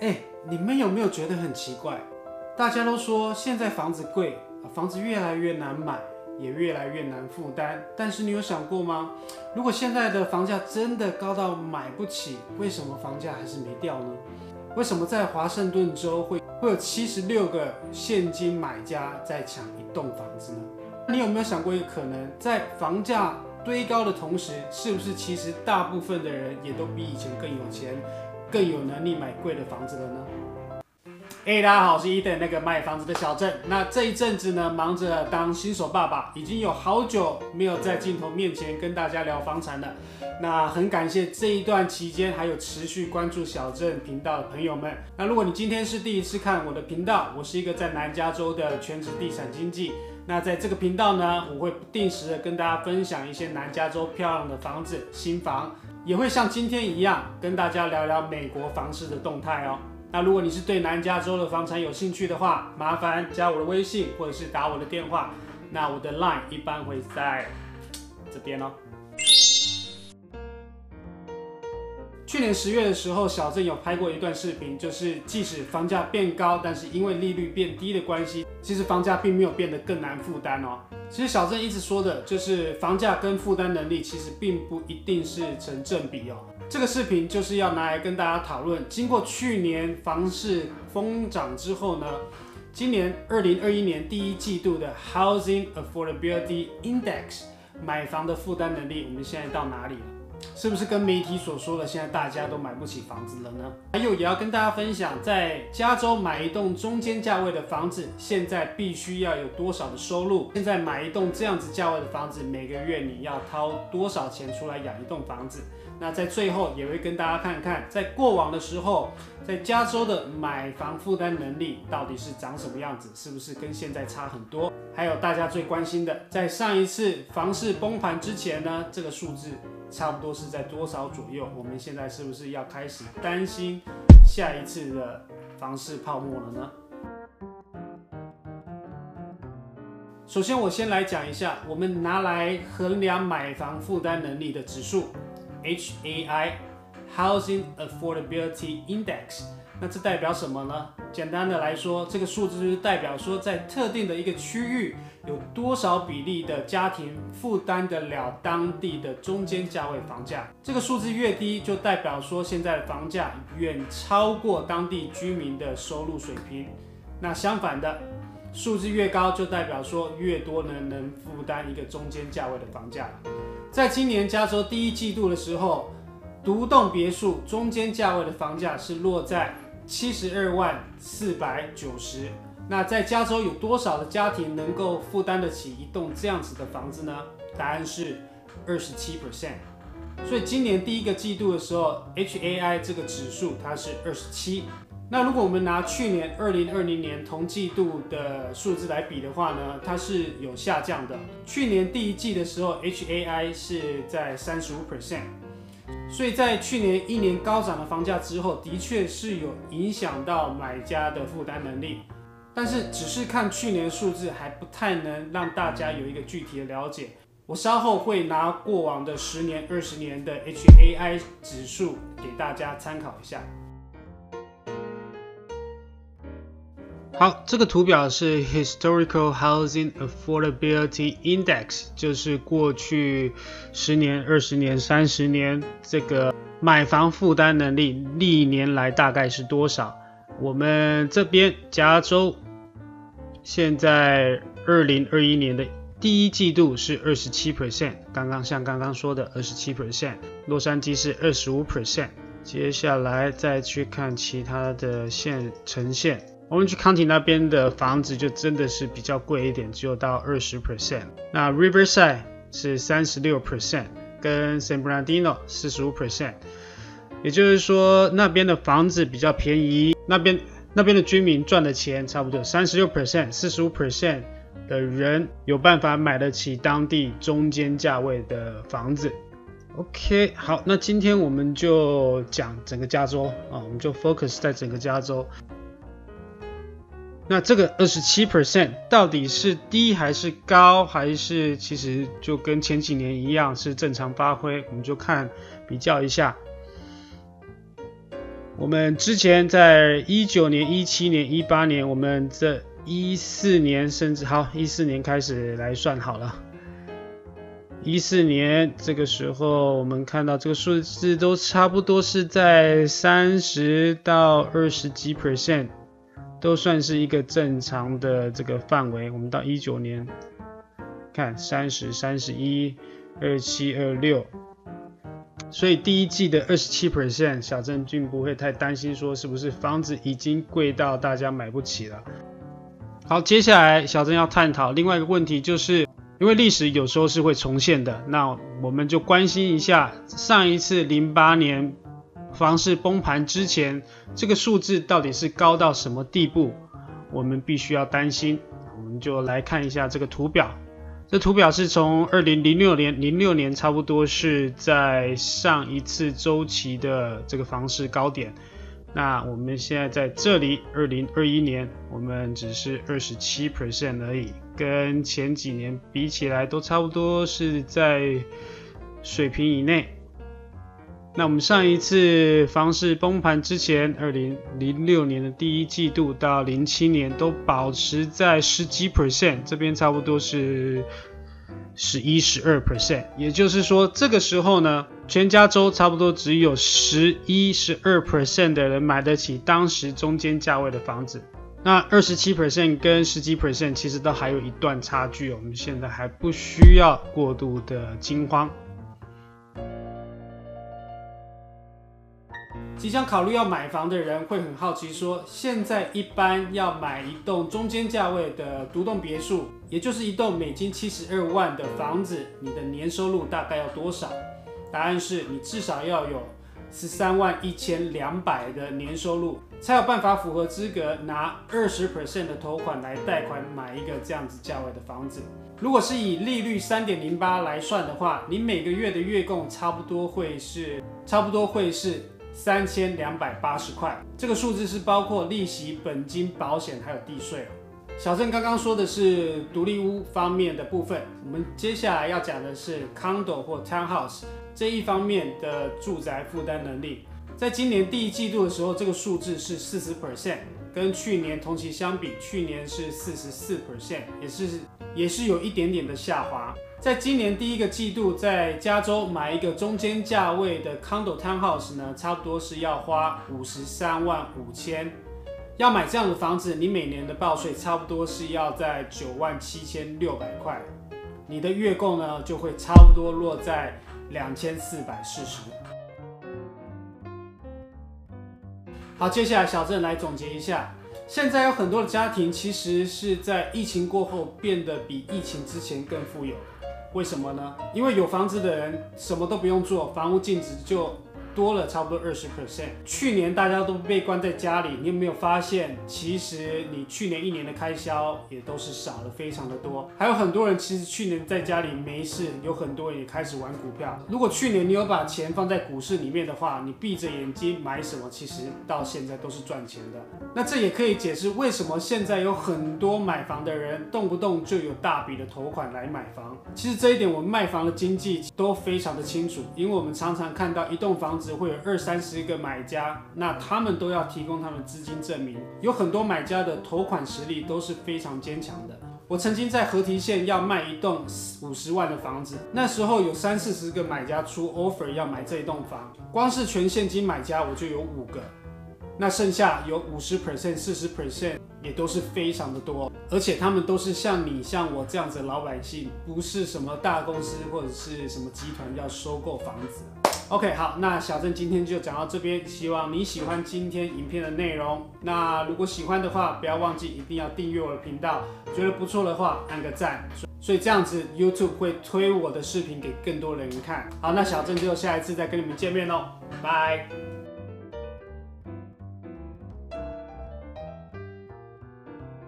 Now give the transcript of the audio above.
你们有没有觉得很奇怪？大家都说现在房子贵，房子越来越难买，也越来越难负担。但是你有想过吗？如果现在的房价真的高到买不起，为什么房价还是没掉呢？为什么在华盛顿州会有76个现金买家在抢一栋房子呢？你有没有想过一个可能，在房价堆高的同时，是不是其实大部分的人也都比以前更有钱，更有能力买贵的房子了呢？大家好，我是Ethan，那个卖房子的小郑。那这一阵子呢，忙着当新手爸爸，已经有好久没有在镜头面前跟大家聊房产了。那很感谢这一段期间还有持续关注小郑频道的朋友们。那如果你今天是第一次看我的频道，我是一个在南加州的全职地产经纪。那在这个频道呢，我会不定时的跟大家分享一些南加州漂亮的房子、新房，也会像今天一样跟大家聊聊美国房市的动态哦。那如果你是对南加州的房产有兴趣的话，麻烦加我的微信或者是打我的电话。那我的 LINE 一般会在这边哦。去年10月的时候，小郑有拍过一段视频，就是即使房价变高，但是因为利率变低的关系，其实房价并没有变得更难负担哦。其实小郑一直说的就是房价跟负担能力其实并不一定是成正比哦。这个视频就是要拿来跟大家讨论，经过去年房市疯涨之后呢，今年2021年第一季度的 Housing Affordability Index 买房的负担能力，我们现在到哪里了？是不是跟媒体所说的，现在大家都买不起房子了呢？还有也要跟大家分享，在加州买一栋中间价位的房子，现在必须要有多少的收入？现在买一栋这样子价位的房子，每个月你要掏多少钱出来养一栋房子？那在最后也会跟大家看看，在过往的时候，在加州的买房负担能力到底是长什么样子，是不是跟现在差很多？还有大家最关心的，在上一次房市崩盘之前呢，这个数字差不多是在多少左右？我们现在是不是要开始担心下一次的房市泡沫了呢？首先，我先来讲一下我们拿来衡量买房负担能力的指数 HAI Housing Affordability Index。那这代表什么呢？简单的来说，这个数字就是代表说，在特定的一个区域，有多少比例的家庭负担得了当地的中间价位房价。这个数字越低，就代表说现在的房价远超过当地居民的收入水平。那相反的，数字越高，就代表说越多人能负担一个中间价位的房价。在今年加州第一季度的时候，独栋别墅中间价位的房价是落在72万490。那在加州有多少的家庭能够负担得起一栋这样子的房子呢？答案是27%。所以今年第一个季度的时候 ，HAI 这个指数它是27。那如果我们拿去年2020年同季度的数字来比的话呢，它是有下降的。去年第一季的时候 ，HAI 是在35%。所以在去年1年高涨的房价之后，的确是有影响到买家的负担能力，但是只是看去年数字还不太能让大家有一个具体的了解。我稍后会拿过往的10年、20年的 HAI 指数给大家参考一下。好，这个图表是 Historical Housing Affordability Index， 就是过去10年、20年、30年这个买房负担能力历年来大概是多少。我们这边加州现在2021年的第一季度是 27%， 像刚刚说的 27%， 洛杉矶是 25%。接下来再去看其他的呈现。我们去康体那边的房子就真的是比较贵一点，只有到 20%。那 Riverside 是 36%， 跟 San Bernardino 45%。也就是说，那边的房子比较便宜，那边的居民赚的钱差不多 36%、45% 的人有办法买得起当地中间价位的房子。OK， 好，那今天我们就讲整个加州啊，我们就 focus 在整个加州。那这个 27% 到底是低还是高，还是其实就跟前几年一样是正常发挥？我们就看比较一下。 我们之前在19年、17年、18年，我们这14年甚至好14年开始来算好了。14年这个时候，我们看到这个数字都差不多是在30到20几%，都算是一个正常的这个范围。我们到19年看30、31、27、26，所以第一季的27%，小郑并不会太担心说是不是房子已经贵到大家买不起了。好，接下来小郑要探讨另外一个问题，就是因为历史有时候是会重现的，那我们就关心一下上一次08年房市崩盘之前，这个数字到底是高到什么地步，我们必须要担心。我们就来看一下这个图表，这图表是从2006年差不多是在上一次周期的这个房市高点，那我们现在在这里2021年我们只是 27% 而已，跟前几年比起来都差不多是在水平以内。那我们上一次房市崩盘之前2006年的第一季度到07年都保持在10几%，这边差不多是11、12%，也就是说这个时候呢，全加州差不多只有11、12% 的人买得起当时中间价位的房子。那27% 跟10几%其实都还有一段差距，我们现在还不需要过度的惊慌。即将考虑要买房的人会很好奇说，现在一般要买一栋中间价位的独栋别墅，也就是一栋美金72万的房子，你的年收入大概要多少？答案是你至少要有131200的年收入，才有办法符合资格拿20% 的头款来贷款买一个这样子价位的房子。如果是以利率 3.08 来算的话，你每个月的月供差不多会是3280块，这个数字是包括利息、本金、保险还有地税。小郑刚刚说的是独立屋方面的部分，我们接下来要讲的是 condo 或 townhouse 这一方面的住宅负担能力。在今年第一季度的时候，这个数字是 40%， 跟去年同期相比，去年是 44%， 也是有一点点的下滑。在今年第一个季度，在加州买一个中间价位的 condo townhouse 呢，差不多是要花53万5千。要买这样的房子，你每年的报税差不多是要在9万7600块，你的月供呢就会差不多落在2440。好，接下来小郑来总结一下。现在有很多的家庭其实是在疫情过后变得比疫情之前更富有。为什么呢？因为有房子的人什么都不用做，房屋净值就多了差不多 20%。去年大家都被关在家里，你有没有发现，其实你去年一年的开销也都是少了非常的多。还有很多人其实去年在家里没事，有很多人也开始玩股票。如果去年你有把钱放在股市里面的话，你闭着眼睛买什么，其实到现在都是赚钱的。那这也可以解释为什么现在有很多买房的人动不动就有大笔的头款来买房。其实这一点我们卖房的经纪都非常的清楚，因为我们常常看到一栋房子会有20-30个买家，那他们都要提供他们资金证明。有很多买家的头款实力都是非常坚强的。我曾经在河堤县要卖一栋50万的房子，那时候有30-40个买家出 offer 要买这一栋房，光是全现金买家我就有5个。那剩下有50%、40%也都是非常的多，而且他们都是像你、像我这样子的老百姓，不是什么大公司或者是什么集团要收购房子。OK， 好，那小郑今天就讲到这边，希望你喜欢今天影片的内容。那如果喜欢的话，不要忘记一定要订阅我的频道，觉得不错的话按个赞，所以这样子 YouTube 会推我的视频给更多人看。好，那小郑就下一次再跟你们见面喽，拜。